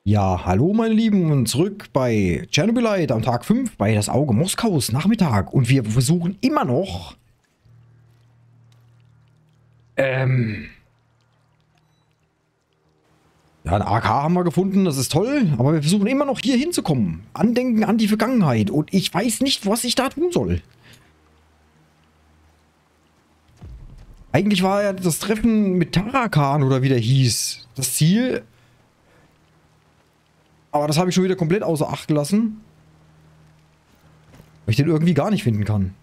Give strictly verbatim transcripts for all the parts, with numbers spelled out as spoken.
Ja, hallo meine Lieben und zurück bei Chernobylite am Tag fünf bei das Auge Moskaus Nachmittag und wir versuchen immer noch ähm ja, ein A K haben wir gefunden, das ist toll, aber wir versuchen immer noch hier hinzukommen. Andenken an die Vergangenheit und ich weiß nicht, was ich da tun soll. Eigentlich war ja das Treffen mit Tarakan oder wie der hieß, das Ziel, aber das habe ich schon wieder komplett außer Acht gelassen, weil ich den irgendwie gar nicht finden kann.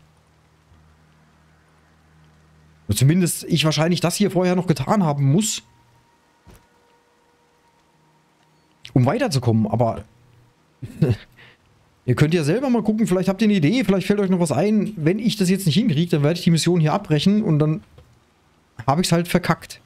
Zumindest ich wahrscheinlich das hier vorher noch getan haben muss, um weiterzukommen, aber ihr könnt ja selber mal gucken, vielleicht habt ihr eine Idee, vielleicht fällt euch noch was ein. Wenn ich das jetzt nicht hinkriege, dann werde ich die Mission hier abbrechen und dann habe ich es halt verkackt.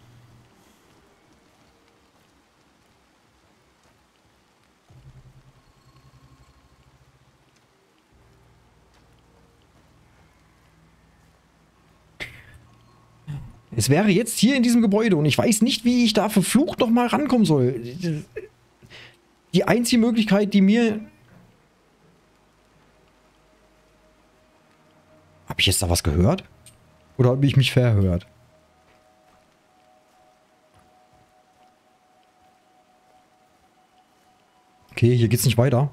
Es wäre jetzt hier in diesem Gebäude und ich weiß nicht, wie ich da verflucht noch mal rankommen soll. Die einzige Möglichkeit, die mir... Habe ich jetzt da was gehört? Oder habe ich mich verhört? Okay, hier geht's nicht weiter.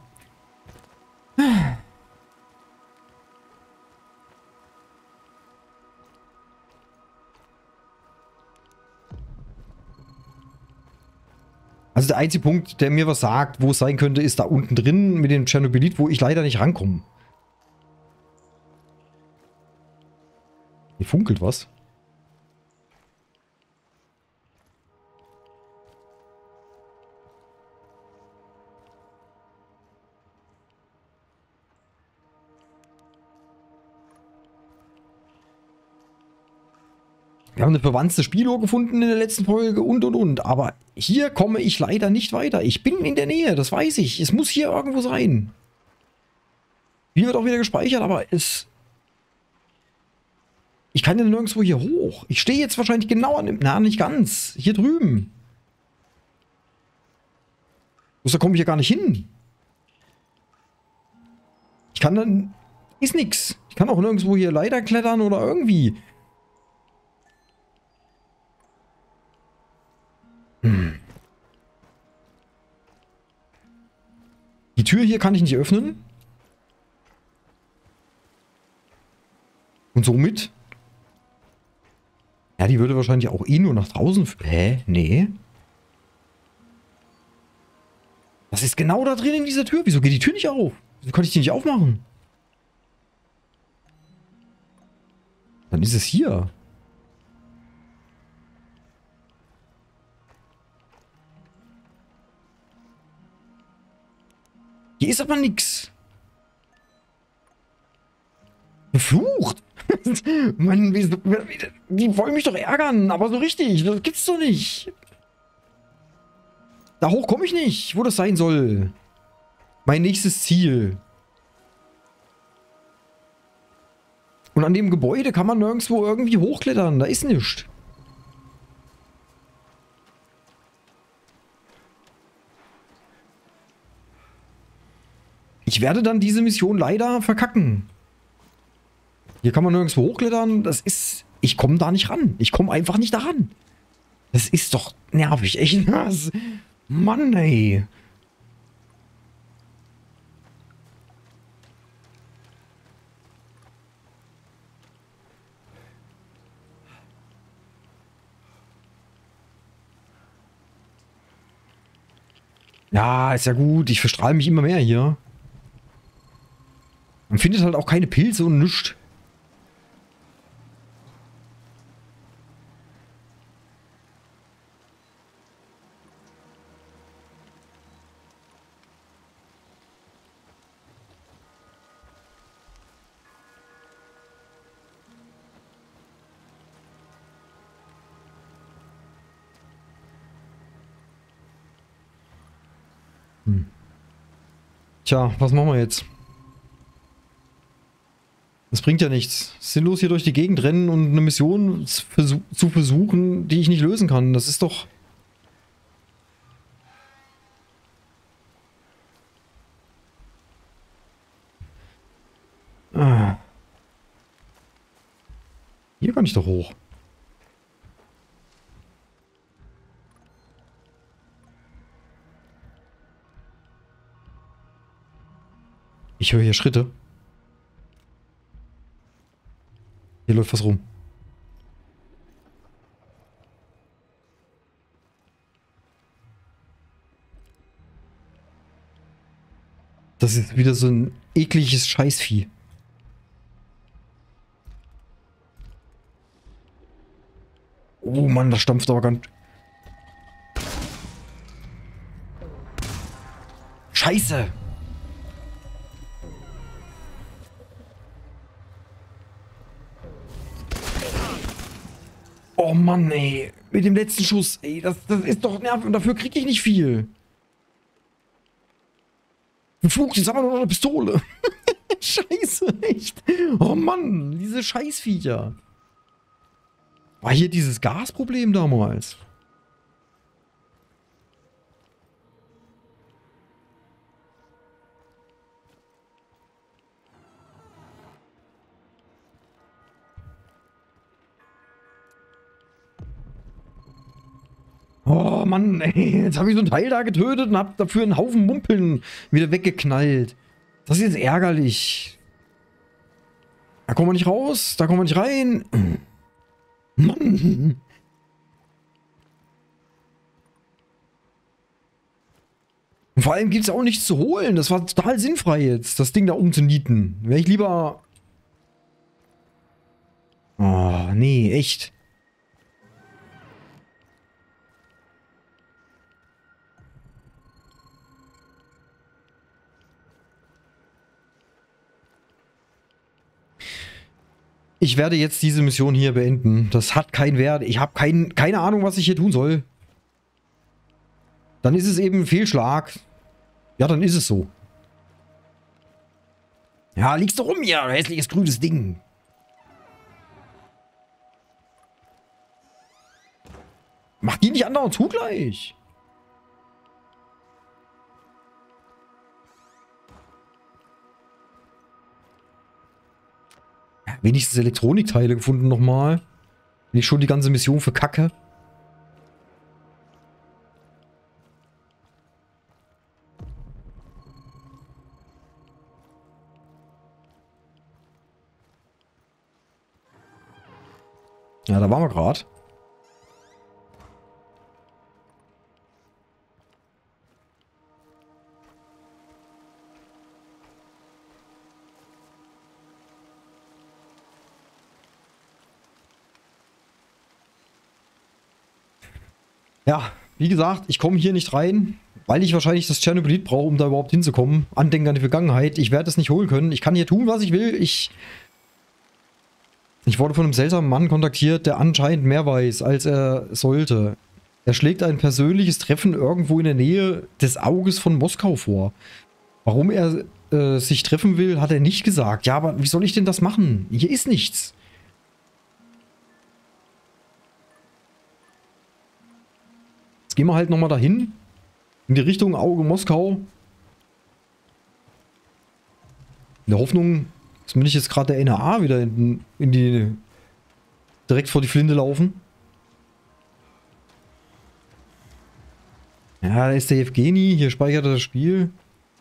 Also der einzige Punkt, der mir was sagt, wo es sein könnte, ist da unten drin mit dem Tschernobylit, wo ich leider nicht rankomme. Hier funkelt was. Wir haben eine verwandte Spieluhr gefunden in der letzten Folge und und und. Aber hier komme ich leider nicht weiter. Ich bin in der Nähe, das weiß ich. Es muss hier irgendwo sein. Hier wird auch wieder gespeichert, aber es... Ich kann ja nirgendwo hier hoch. Ich stehe jetzt wahrscheinlich genau an dem... Na, nicht ganz. Hier drüben. Bloß da komme ich ja gar nicht hin. Ich kann dann... Ist nix. Ich kann auch nirgendwo hier Leiter klettern oder irgendwie... Hm. Die Tür hier kann ich nicht öffnen. Und somit... Ja, die würde wahrscheinlich auch eh nur nach draußen... Hä? Nee. Das ist genau da drin in dieser Tür. Wieso geht die Tür nicht auf? Wieso kann ich die nicht aufmachen? Dann ist es hier. Hier ist aber nix. Verflucht. Mann, wie, die wollen mich doch ärgern, aber so richtig. Das gibt's doch nicht. Da hoch komme ich nicht, wo das sein soll. Mein nächstes Ziel. Und an dem Gebäude kann man nirgendwo irgendwie hochklettern. Da ist nichts. Ich werde dann diese Mission leider verkacken. Hier kann man nirgendwo hochklettern. Das ist... Ich komme da nicht ran. Ich komme einfach nicht daran. Das ist doch nervig. Echt nass. Mann, ey. Ja, ist ja gut. Ich verstrahle mich immer mehr hier. Man findet halt auch keine Pilze und nichts. Hm. Tja, was machen wir jetzt? Das bringt ja nichts. Sinnlos hier durch die Gegend rennen und eine Mission zu versuchen, die ich nicht lösen kann. Das ist doch... kann ich doch hoch. Ich höre hier Schritte. Hier läuft was rum. Das ist wieder so ein ekliges Scheißvieh. Oh Mann, das stampft aber ganz... Scheiße! Oh Mann, ey. Mit dem letzten Schuss, ey. Das, das ist doch nervig und dafür kriege ich nicht viel. Ein Flug, jetzt haben wir noch eine Pistole. Scheiße, echt. Oh Mann, diese Scheißviecher. War hier dieses Gasproblem damals? Oh Mann, ey, jetzt habe ich so ein Teil da getötet und habe dafür einen Haufen Mumpeln wieder weggeknallt. Das ist jetzt ärgerlich. Da kommen wir nicht raus, da kommen wir nicht rein. Mann. Und vor allem gibt es auch nichts zu holen. Das war total sinnfrei jetzt, das Ding da umzunieten. Wäre ich lieber... Oh, nee, echt. Ich werde jetzt diese Mission hier beenden. Das hat keinen Wert. Ich habe kein, keine Ahnung, was ich hier tun soll. Dann ist es eben ein Fehlschlag. Ja, dann ist es so. Ja, liegst du rum hier, hässliches grünes Ding. Mach die nicht andauernd zugleich. Wenigstens Elektronikteile gefunden nochmal. Wenn ich schon die ganze Mission verkacke. Ja, da waren wir gerade. Ja, wie gesagt, ich komme hier nicht rein, weil ich wahrscheinlich das Tschernobylit brauche, um da überhaupt hinzukommen. Andenken an die Vergangenheit. Ich werde es nicht holen können. Ich kann hier tun, was ich will. Ich, ich wurde von einem seltsamen Mann kontaktiert, der anscheinend mehr weiß, als er sollte. Er schlägt ein persönliches Treffen irgendwo in der Nähe des Auges von Moskau vor. Warum er äh, sich treffen will, hat er nicht gesagt. Ja, aber wie soll ich denn das machen? Hier ist nichts. Jetzt gehen wir halt nochmal dahin. In die Richtung Auge Moskau. In der Hoffnung, dass wir nicht jetzt gerade der N R A wieder in, in die... direkt vor die Flinte laufen. Ja, da ist der Evgeni. Hier speichert er das Spiel.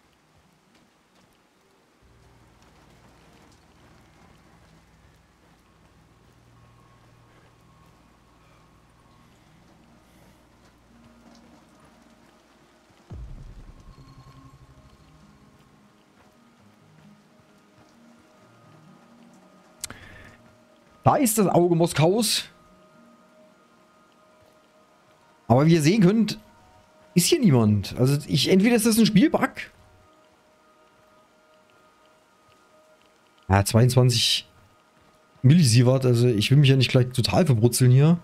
Da ist das Auge Moskaus. Aber wie ihr sehen könnt, ist hier niemand. Also ich, entweder ist das ein Spielbug. Ja, zweiundzwanzig Millisievert, also ich will mich ja nicht gleich total verbrutzeln hier.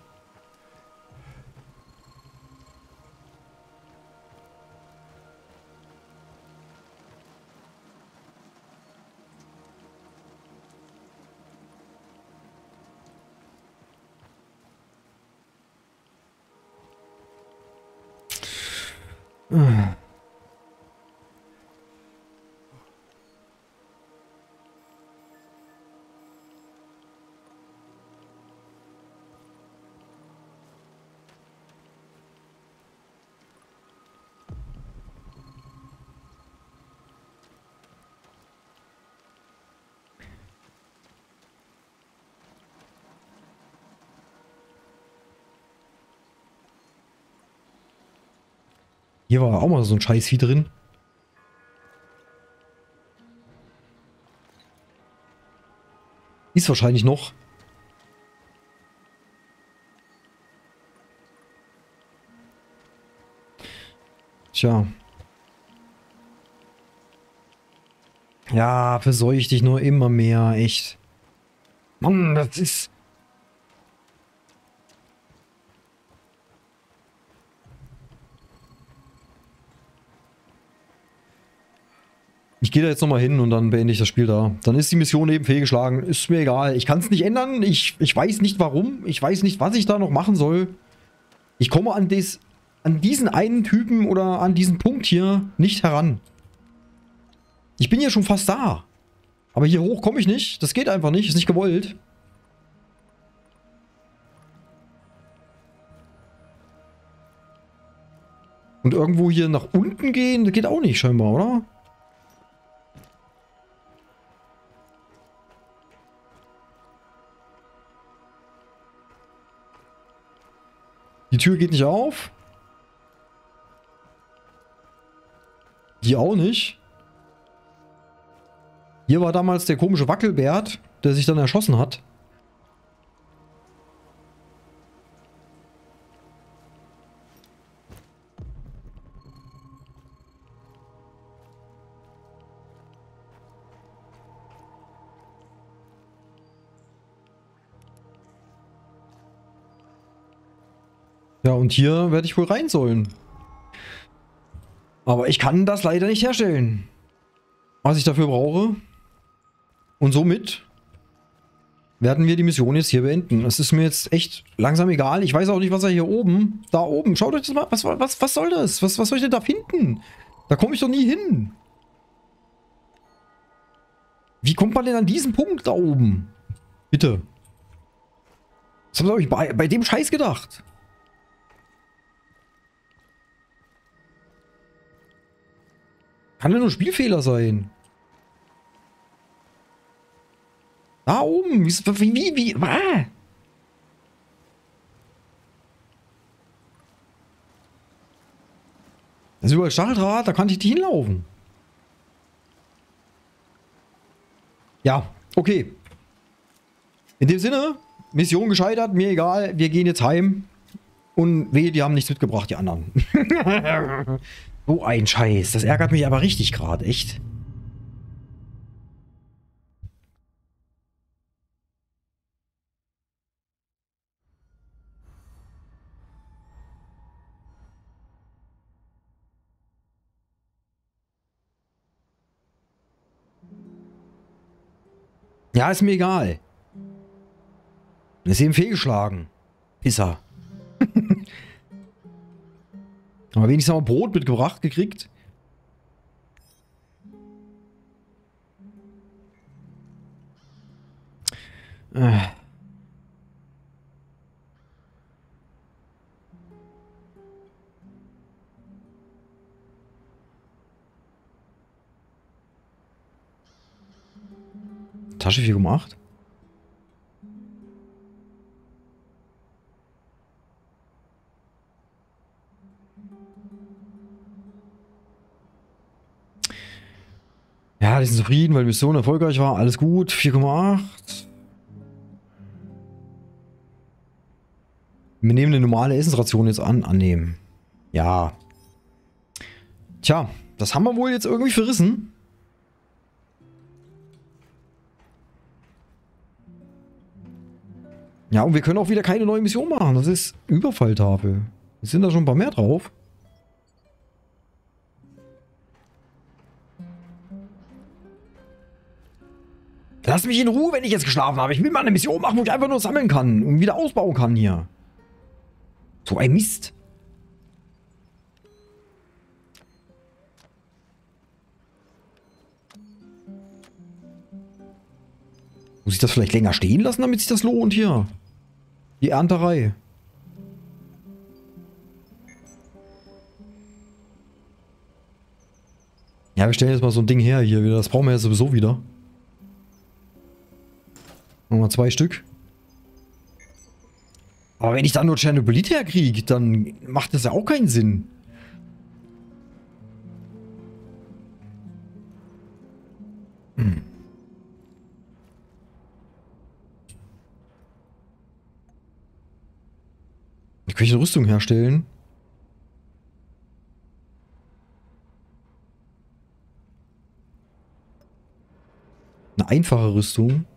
Hier war auch mal so ein Scheißvieh drin. Ist wahrscheinlich noch. Tja. Ja, verseuch dich nur immer mehr, echt. Mann, das ist... Ich gehe da jetzt nochmal hin und dann beende ich das Spiel da. Dann ist die Mission eben fehlgeschlagen. Ist mir egal. Ich kann es nicht ändern. Ich, ich weiß nicht warum. Ich weiß nicht, was ich da noch machen soll. Ich komme an, des, an diesen einen Typen oder an diesen Punkt hier nicht heran. Ich bin ja schon fast da. Aber hier hoch komme ich nicht. Das geht einfach nicht. Ist nicht gewollt. Und irgendwo hier nach unten gehen, das geht auch nicht scheinbar, oder? Die Tür geht nicht auf. Die auch nicht. Hier war damals der komische Wackelbert, der sich dann erschossen hat. Ja, und hier werde ich wohl rein sollen. Aber ich kann das leider nicht herstellen. Was ich dafür brauche. Und somit werden wir die Mission jetzt hier beenden. Das ist mir jetzt echt langsam egal. Ich weiß auch nicht, was er hier oben, da oben, schaut euch das mal, was, was, was soll das? Was, was soll ich denn da finden? Da komme ich doch nie hin. Wie kommt man denn an diesen Punkt da oben? Bitte. Was habe ich bei, bei dem Scheiß gedacht? Kann ja nur Spielfehler sein. Da oben. Wie, wie, wie, ah. Das ist überall Stacheldraht, da kann ich nicht hinlaufen. Ja, okay. In dem Sinne, Mission gescheitert, mir egal, wir gehen jetzt heim. Und wehe, die haben nichts mitgebracht, die anderen. So ein Scheiß, das ärgert mich aber richtig gerade, echt. Ja, ist mir egal. Ist eben fehlgeschlagen. Pisser. Aber wenigstens mal Brot mitgebracht gekriegt. Äh. Tasche vier Komma acht. Ja, die sind zufrieden, weil die Mission erfolgreich war. Alles gut. vier Komma acht. Wir nehmen eine normale Essensration jetzt an. Annehmen. Ja. Tja, das haben wir wohl jetzt irgendwie verrissen. Ja, und wir können auch wieder keine neue Mission machen. Das ist Überfalltafel. Jetzt sind da schon ein paar mehr drauf. Lass mich in Ruhe, wenn ich jetzt geschlafen habe. Ich will mal eine Mission machen, wo ich einfach nur sammeln kann und wieder ausbauen kann hier. So ein Mist. Muss ich das vielleicht länger stehen lassen, damit sich das lohnt hier? Die Ernterei. Ja, wir stellen jetzt mal so ein Ding her hier wieder. Das brauchen wir ja sowieso wieder. Nochmal zwei Stück. Aber wenn ich dann nur Tschernobylit herkriege, dann macht das ja auch keinen Sinn. Kann ich eine Rüstung herstellen? Eine einfache Rüstung.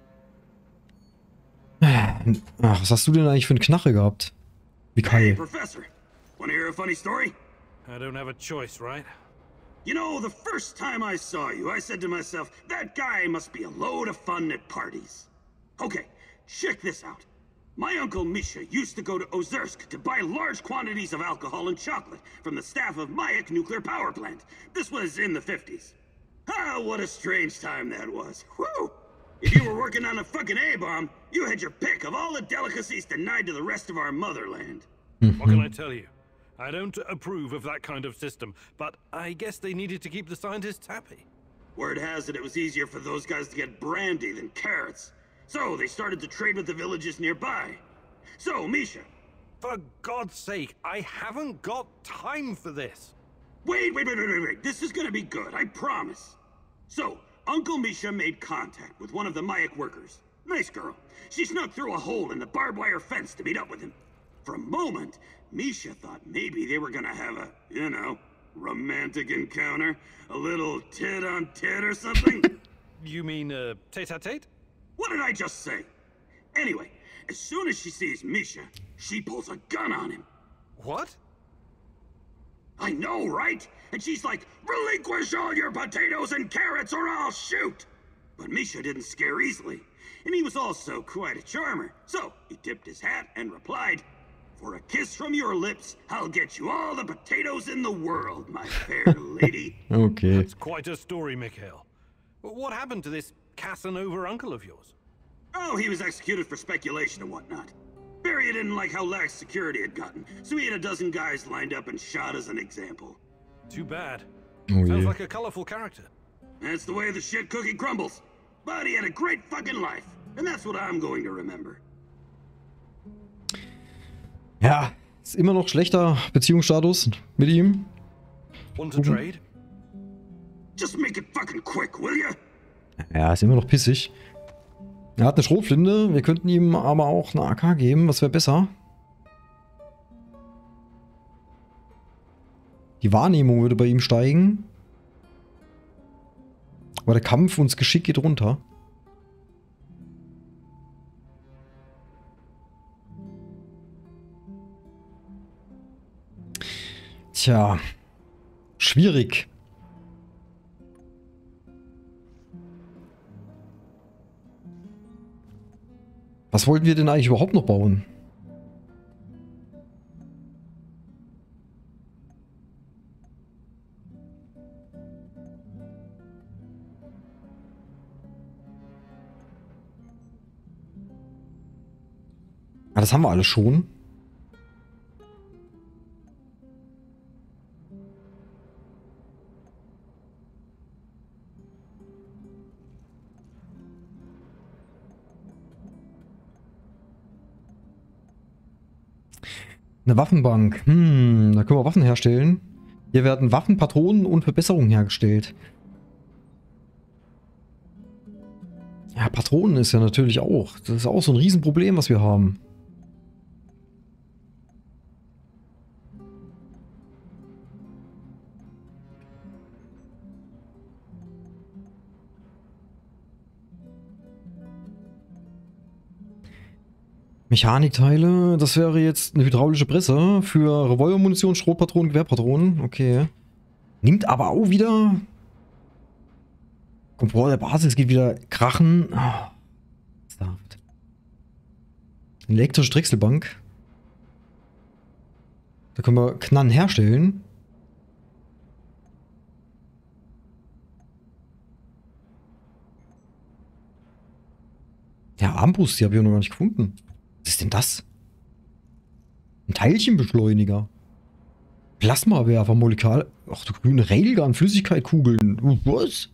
Ach, was hast du denn eigentlich für eine Knarre gehabt? Wie Kai. Hey, Professor. Wanna hear a funny story? I don't have a choice, right? You know, the first time I saw you, I said to myself, that guy must be a load of fun at parties. Okay, check this out. My uncle Misha used to go to Ozersk to buy large quantities of alcohol and chocolate from the staff of Mayak nuclear power plant. This was in the fifties. Ah, what a strange time that was. Whew! If you were working on a fucking A-bomb, you had your pick of all the delicacies denied to the rest of our motherland. What can I tell you? I don't approve of that kind of system, but I guess they needed to keep the scientists happy. Word has it it was easier for those guys to get brandy than carrots. So they started to trade with the villages nearby. So, Misha. For God's sake, I haven't got time for this. Wait, wait, wait, wait, wait, wait. This is gonna be good, I promise. So, Uncle Misha made contact with one of the Mayak workers. Nice girl. She snuck through a hole in the barbed wire fence to meet up with him. For a moment, Misha thought maybe they were gonna have a, you know, romantic encounter. A little tit-on-tit or something. You mean, uh, tete-a-tete? What did I just say? Anyway, as soon as she sees Misha, she pulls a gun on him. What? I know, right? And she's like, relinquish all your potatoes and carrots or I'll shoot! But Misha didn't scare easily, and he was also quite a charmer. So he tipped his hat and replied, for a kiss from your lips, I'll get you all the potatoes in the world, my fair lady. Okay. That's quite a story, Mikhail. But what happened to this Casanova uncle of yours? Oh, he was executed for speculation and whatnot. Beria didn't like how lax security had gotten, so he had a dozen guys lined up and shot as an example. Too bad. Oh, Sounds yeah. like a colorful character. That's the way the shit cookie crumbles. But he had a great fucking life, and that's what I'm going to remember. Ja, ist immer noch schlechter Beziehungsstatus mit ihm. Want to trade? Just make it fucking quick, will ya? Ja, ist immer noch pissig. Er hat eine Schrotflinte. Wir könnten ihm aber auch eine A K geben. Was wäre besser? Die Wahrnehmung würde bei ihm steigen. Aber der Kampf und das Geschick geht runter. Tja. Schwierig. Was wollten wir denn eigentlich überhaupt noch bauen? Ah, das haben wir alles schon. Eine Waffenbank. Hm, da können wir Waffen herstellen. Hier werden Waffen, Patronen und Verbesserungen hergestellt. Ja, Patronen ist ja natürlich auch. Das ist auch so ein Riesenproblem, was wir haben. Mechanikteile, das wäre jetzt eine hydraulische Presse für Revolvermunition, Schrotpatronen, Gewehrpatronen. Okay. Nimmt aber auch wieder... Komfort der Basis geht wieder krachen. Oh. Elektrische Drechselbank. Da können wir Knarren herstellen. Ja, Armbrust, die habe ich noch gar nicht gefunden. Was ist denn das? Ein Teilchenbeschleuniger. Plasmawerfer, Molekal. Ach du grüne Railgun, Flüssigkeitkugeln. Was?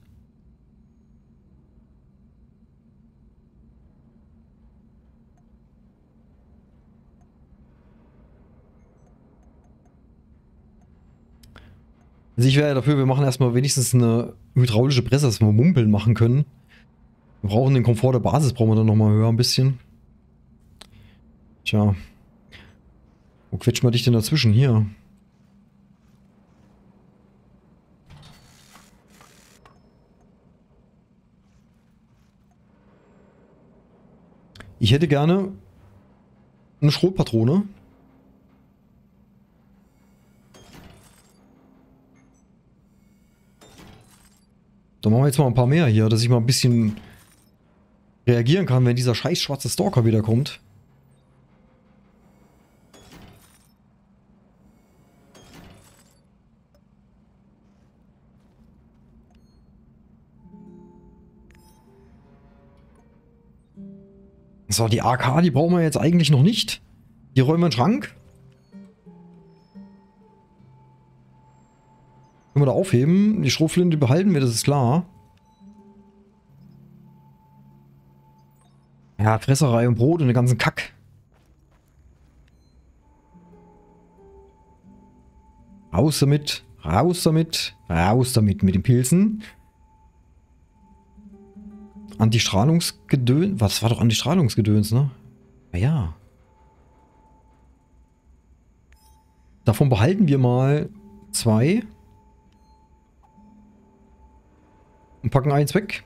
Also ich wäre dafür, wir machen erstmal wenigstens eine hydraulische Presse, dass wir Mumpeln machen können. Wir brauchen den Komfort der Basis, brauchen wir dann nochmal höher ein bisschen. Tja. Wo quetscht man dich denn dazwischen? Hier. Ich hätte gerne eine Schrotpatrone. Dann machen wir jetzt mal ein paar mehr hier, dass ich mal ein bisschen reagieren kann, wenn dieser scheiß schwarze Stalker wiederkommt. So, die A K, die brauchen wir jetzt eigentlich noch nicht. Die räumen wir in den Schrank. Können wir da aufheben. Die Schrotflinte behalten wir, das ist klar. Ja, Fresserei und Brot und den ganzen Kack. Raus damit, raus damit, raus damit mit den Pilzen. Antistrahlungsgedöns. Was war doch Antistrahlungsgedöns, ne? Naja. Davon behalten wir mal zwei. Und packen eins weg.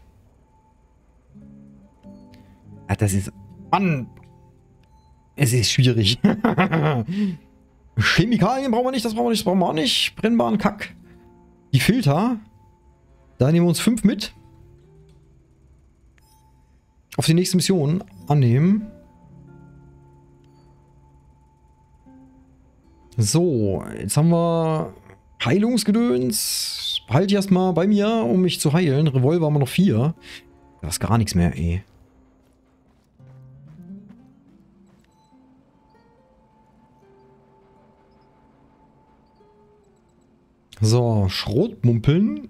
Ah, das ist... Mann! Es ist schwierig. Chemikalien brauchen wir nicht, das brauchen wir nicht, das brauchen wir auch nicht. Brennbaren Kack. Die Filter. Da nehmen wir uns fünf mit. Auf die nächste Mission annehmen. So, jetzt haben wir Heilungsgedöns. Behalte ich erstmal bei mir, um mich zu heilen. Revolver haben wir noch vier. Da ist gar nichts mehr, ey. So, Schrotmumpeln.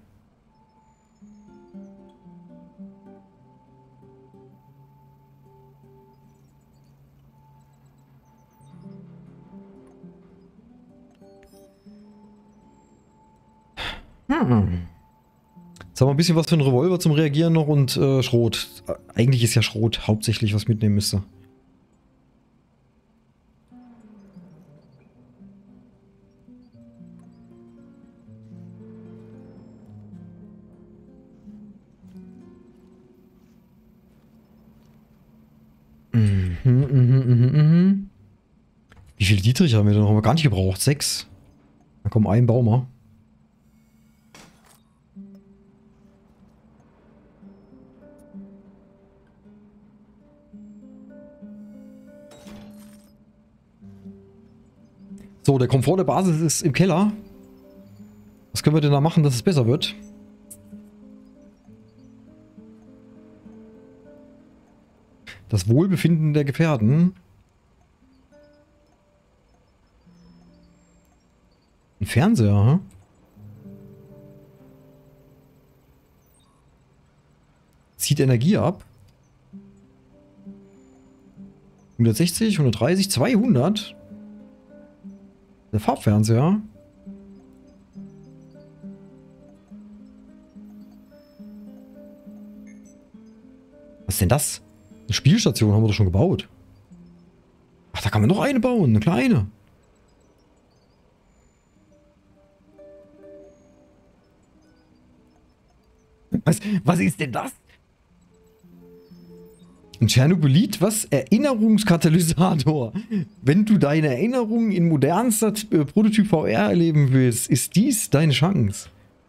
Hm. Jetzt haben wir ein bisschen was für einen Revolver zum Reagieren noch und äh, Schrot. Eigentlich ist ja Schrot hauptsächlich, was mitnehmen müsste. Mhm, mhm, mhm, mhm. Wie viele Dietrich haben wir denn noch? Haben wir gar nicht gebraucht? Sechs. Dann kommen ein Baumer. So, der Komfort der Basis ist im Keller. Was können wir denn da machen, dass es besser wird? Das Wohlbefinden der Gefährten. Ein Fernseher, hm? Zieht Energie ab. hundertsechzig, hundertdreißig, zweihundert. Der Farbfernseher. Was ist denn das? Eine Spielstation haben wir doch schon gebaut. Ach, da kann man noch eine bauen, eine kleine. Was, was ist denn das? Ein Tschernobylit, was? Erinnerungskatalysator. Wenn du deine Erinnerungen in modernster äh, Prototyp V R erleben willst, ist dies deine Chance.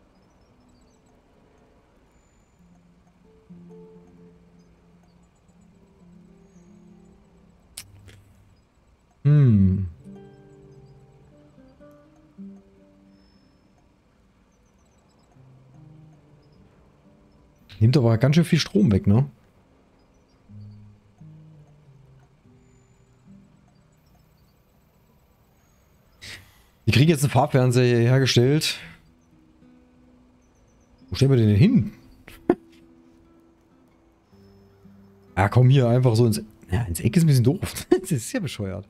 Hm. Nimmt aber ganz schön viel Strom weg, ne? Wir kriegen jetzt einen Farbfernseher hergestellt. Wo stellen wir den denn hin? Ja, komm hier einfach so ins... Ja, ins Eck ist ein bisschen doof. Das ist ja bescheuert.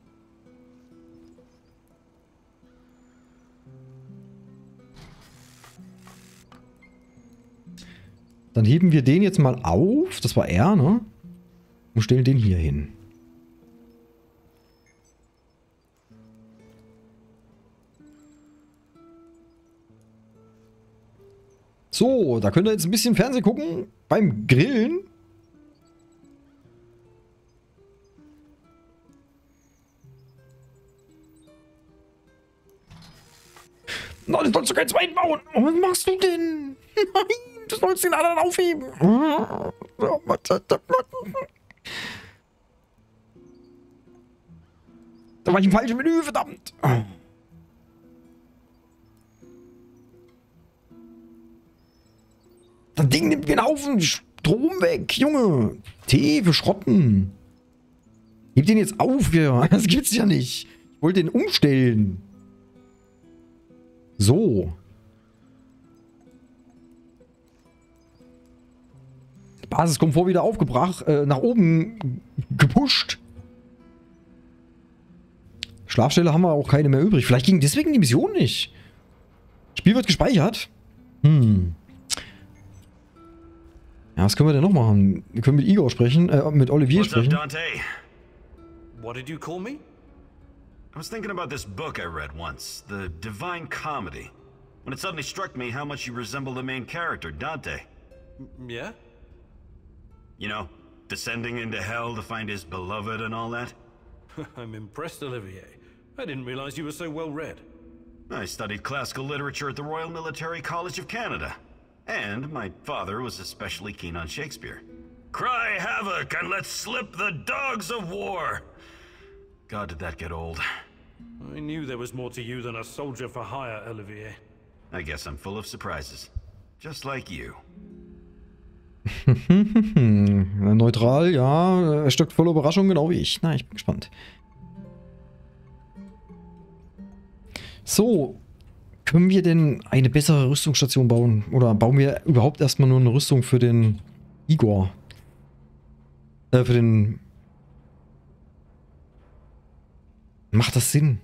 Dann heben wir den jetzt mal auf. Das war R, ne? Und stellen den hier hin. So, da könnt ihr jetzt ein bisschen Fernsehen gucken beim Grillen. Nein, das sollst du keinen zweiten bauen. Oh, was machst du denn? Nein, du sollst den anderen aufheben. Da war ich im falschen Menü, verdammt. Das Ding nimmt mir einen Haufen Strom weg, Junge. Tee für Schrotten. Heb den jetzt auf hier. Das gibt's ja nicht. Ich wollte den umstellen. So. Basiskomfort wieder aufgebracht, äh, nach oben gepusht. Schlafstelle haben wir auch keine mehr übrig. Vielleicht ging deswegen die Mission nicht. Spiel wird gespeichert. Hm. Ja, was können wir denn noch machen? Wir können mit Igor sprechen, äh, mit Olivier What's up, sprechen. Dante? What did you call me? I was thinking about this book I read once, The Divine Comedy, when it suddenly struck me how much you resemble the main character, Dante. M- Yeah? You know, descending into hell to find his beloved and all that. I'm impressed, Olivier. I didn't realize you were so well read. I studied classical literature at the Royal Military College of Canada, and my father was especially keen on Shakespeare. Cry havoc and let slip the dogs of war! God, did that get old. I knew there was more to you than a soldier for hire, Olivier. I guess I'm full of surprises. Just like you. Neutral, ja. Er steckt voller Überraschung, genau wie ich. Na, ich bin gespannt. So. Können wir denn eine bessere Rüstungsstation bauen? Oder bauen wir überhaupt erstmal nur eine Rüstung für den Igor? Äh, für den... Macht das Sinn?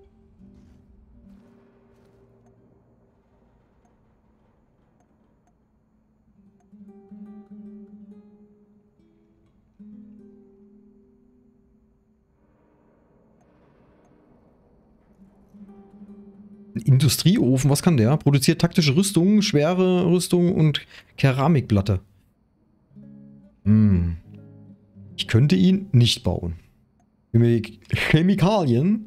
Ein Industrieofen, was kann der? Produziert taktische Rüstung, schwere Rüstung und Keramikplatte. Hm. Ich könnte ihn nicht bauen. Chemik- Chemikalien.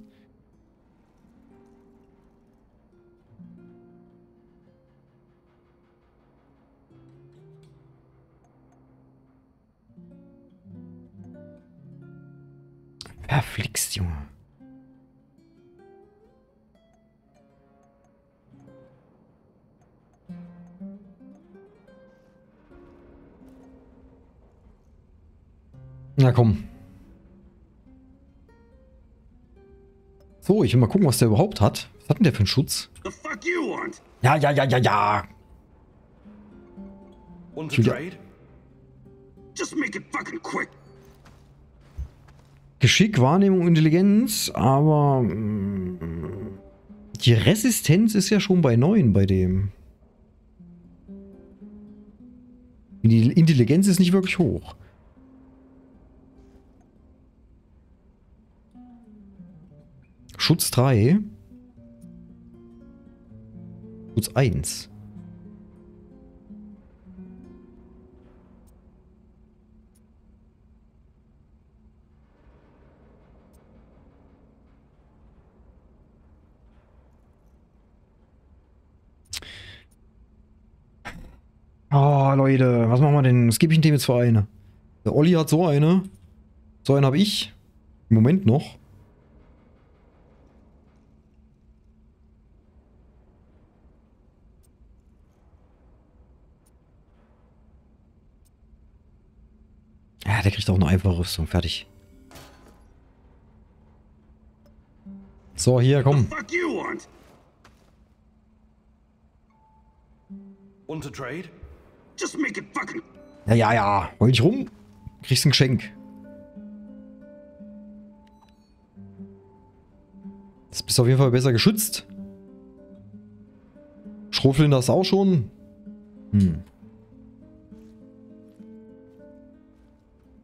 Verflixt, Junge. Na komm. So, ich will mal gucken, was der überhaupt hat. Was hat denn der für einen Schutz? The fuck you want? Ja, ja, ja, ja, ja. Want to Julia- trade? Just make it fucking quick. Geschick, Wahrnehmung, Intelligenz, aber mm, die Resistenz ist ja schon bei neun bei dem. Die Intelligenz ist nicht wirklich hoch. Schutz drei. Schutz eins. Oh, Leute, was machen wir denn? Was gebe ich dem jetzt für eine? Der Olli hat so eine. So eine habe ich. Im Moment noch. Ja, der kriegt auch eine einfache Rüstung. Fertig. So, hier, komm. Fuck you want? Want to trade? Just make it fucking. Ja, ja, ja. Heul dich rum. Kriegst ein Geschenk. Jetzt bist du auf jeden Fall besser geschützt. Schrotflinte hast du auch schon. Hm.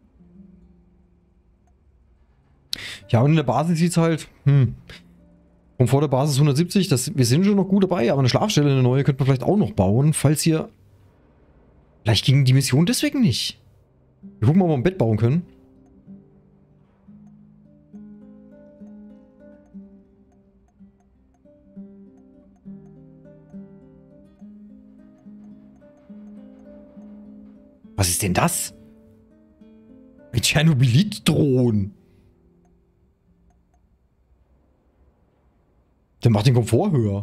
Ja, und in der Basis sieht es halt, hm. Komfort der Basis hundertsiebzig, das, wir sind schon noch gut dabei, aber eine Schlafstelle, eine neue, könnte man vielleicht auch noch bauen, falls hier... Vielleicht ging die Mission deswegen nicht. Wir gucken mal, ob wir ein Bett bauen können. Was ist denn das? Ein Tschernobylit-Drohnen. Der macht den Komfort höher.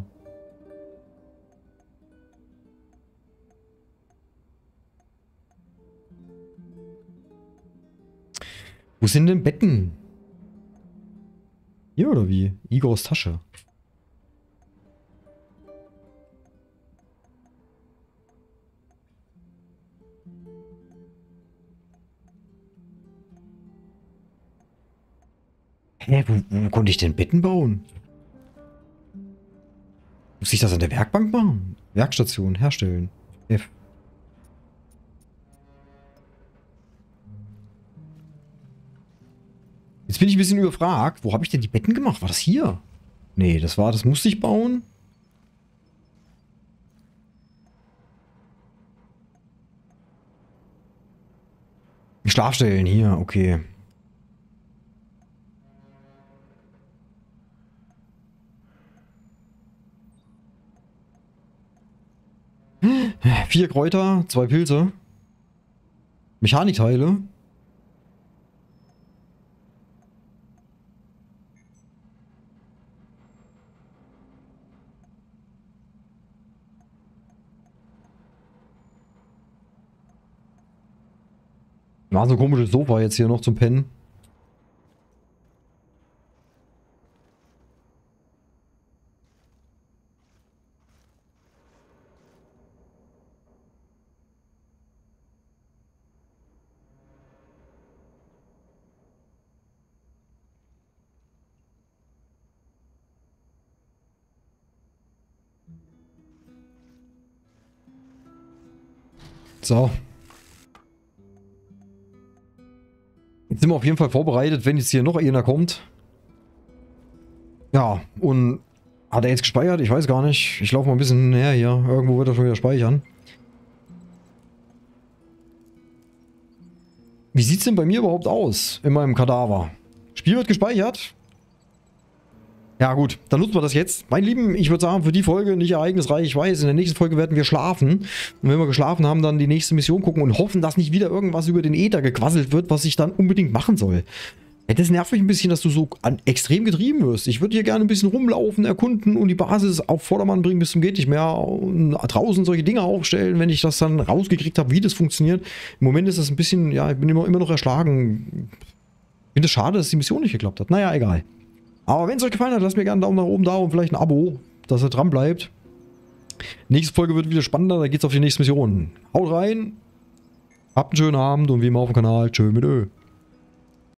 Wo sind denn Betten? Hier oder wie? Igors Tasche. Hä, wo, wo konnte ich denn Betten bauen? Muss ich das an der Werkbank machen? Werkstation, herstellen. F. Jetzt bin ich ein bisschen überfragt. Wo habe ich denn die Betten gemacht? War das hier? Nee, das war, das musste ich bauen. Schlafstellen hier, okay. Vier Kräuter, zwei Pilze. Mechanikteile. War so ein komisches Sofa jetzt hier noch zum Pennen. So. Jetzt sind wir auf jeden Fall vorbereitet, wenn jetzt hier noch einer kommt. Ja, und hat er jetzt gespeichert? Ich weiß gar nicht. Ich laufe mal ein bisschen näher hier. Irgendwo wird er schon wieder speichern. Wie sieht es denn bei mir überhaupt aus in meinem Kadaver? Spiel wird gespeichert. Ja gut, dann nutzen wir das jetzt. Mein Lieben, ich würde sagen, für die Folge nicht ereignisreich. Ich weiß, in der nächsten Folge werden wir schlafen. Und wenn wir geschlafen haben, dann die nächste Mission gucken und hoffen, dass nicht wieder irgendwas über den Äther gequasselt wird, was ich dann unbedingt machen soll. Ja, das nervt mich ein bisschen, dass du so an extrem getrieben wirst. Ich würde hier gerne ein bisschen rumlaufen, erkunden und die Basis auf Vordermann bringen bis zum geht nicht mehr. Und draußen solche Dinge aufstellen, wenn ich das dann rausgekriegt habe, wie das funktioniert. Im Moment ist das ein bisschen, ja, ich bin immer, immer noch erschlagen. Ich finde es schade, dass die Mission nicht geklappt hat. Naja, egal. Aber wenn es euch gefallen hat, lasst mir gerne einen Daumen nach oben da und vielleicht ein Abo, dass ihr dran bleibt. Nächste Folge wird wieder spannender, da geht's auf die nächste Mission. Haut rein, habt einen schönen Abend und wie immer auf dem Kanal, tschö mit Ö.